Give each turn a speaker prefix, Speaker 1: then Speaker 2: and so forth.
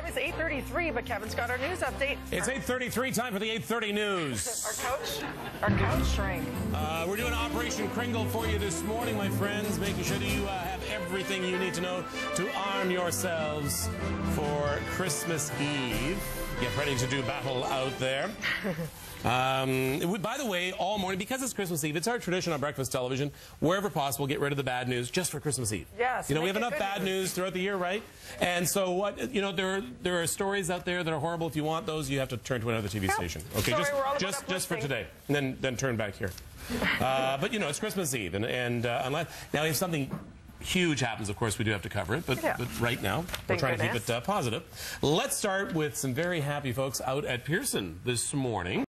Speaker 1: time is 8:33, but Kevin's got our news update.
Speaker 2: It's 8:33, time for the 8:30 news.
Speaker 1: Our couch shrank.
Speaker 2: We're doing Operation Kringle for you this morning, my friends, making sure that you have everything you need to know to arm yourselves for Christmas Eve. Get ready to do battle out there. By the way, all morning, because it's Christmas Eve, it's our tradition on breakfast television, wherever possible, get rid of the bad news just for Christmas Eve.
Speaker 1: Yes.
Speaker 2: You know, we have enough bad news throughout the year, right? And so, what, you know, there are stories out there that are horrible. If you want those, you have to turn to another TV station. Okay,
Speaker 1: sorry,
Speaker 2: just for today. And then turn back here. But, you know, it's Christmas Eve. And unless, now if something huge happens, of course, we do have to cover it. But right now, we're trying to keep it positive. Let's start with some very happy folks out at Pearson this morning.